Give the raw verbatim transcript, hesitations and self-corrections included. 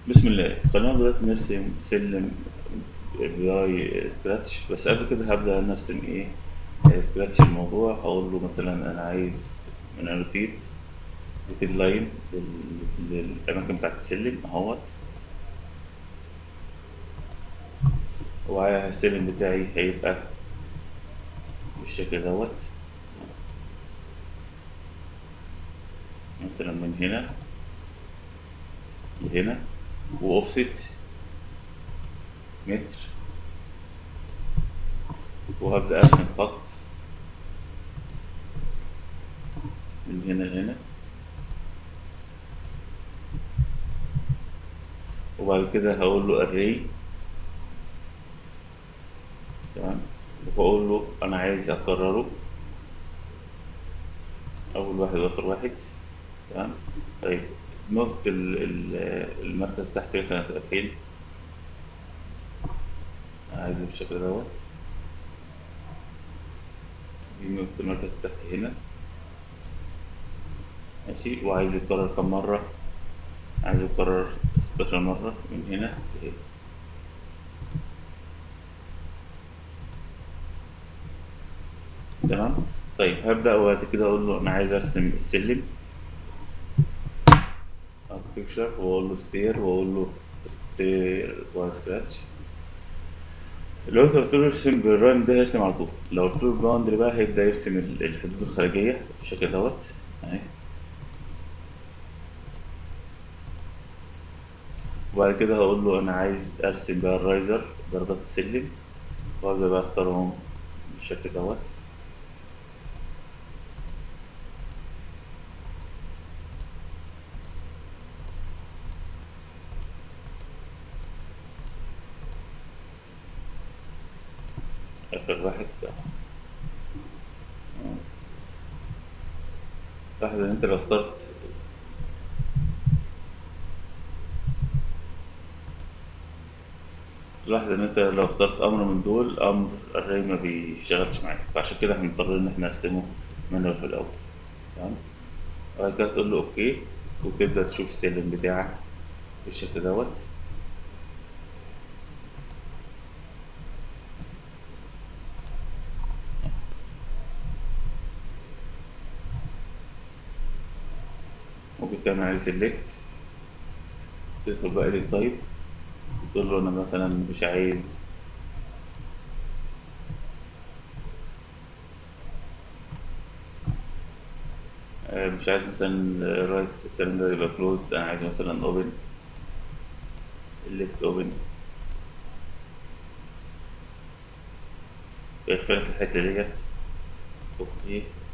بسم الله. خلينا دلوقتي نرسم سلم باي سكراتش، بس قبل كده هبدأ نرسم ايه آه، سكراتش الموضوع. هقول له مثلا انا عايز من انوتيت روتيت لاين للأماكن بتاعت السلم اهوت، والسلم بتاعي هيبقى بالشكل دوت. مثلا من هنا لهنا، واوفست متر، وهبدأ ارسم خط من هنا لهنا. وبعد كده هقول له array، تمام، وبقول له انا عايز اكرره اول واحد واخر واحد، تمام. طيب نقطة ال- ال- المركز تحت مثلا هتبقى فين؟ عايزه بالشكل دوت. دي نقطة المركز تحت هنا، ماشي. وعايز يتكرر كم مرة؟ عايز يتكرر ستاشر مرة من هنا لهنا. تمام. طيب هبدأ وبعد كده أقول له أنا عايز أرسم السلم architecture، وأقول له ستير، وأقول له ستير وسكراتش. لو أنت قلت له ارسم بالراين ده هيرسم على طول. لو قلت له الباوندري بقى هيبدأ يرسم ال- الحدود الخارجية بالشكل دوت أهي. وبعد كده هقول له انا عايز ارسم بقى الرايزر، درجات السلم، وابدا بقى اختارهم بالشكل دوت. اخر واحد ده. لاحظ ان انت لو اخترت لاحظ ان انت لو اخترت امر من دول، امر الري ما بيشتغلش معاك، فعشان كده هنضطر ان احنا نرسمه من في الاول. تمام. وبعد كده تقول له اوكي، وتبدا تشوف السلم بتاعك بالشكل دوت. ممكن تعمل عليه سيلكت، تدخل بقى edit تايب، تقول له انا مثلا مش عايز آه، مش عايز مثلا رايت السلم ده يبقى كلوزد، انا عايز مثلا اوبن، الليفت اوبن، يقفل في الحتة ديت. اوكي.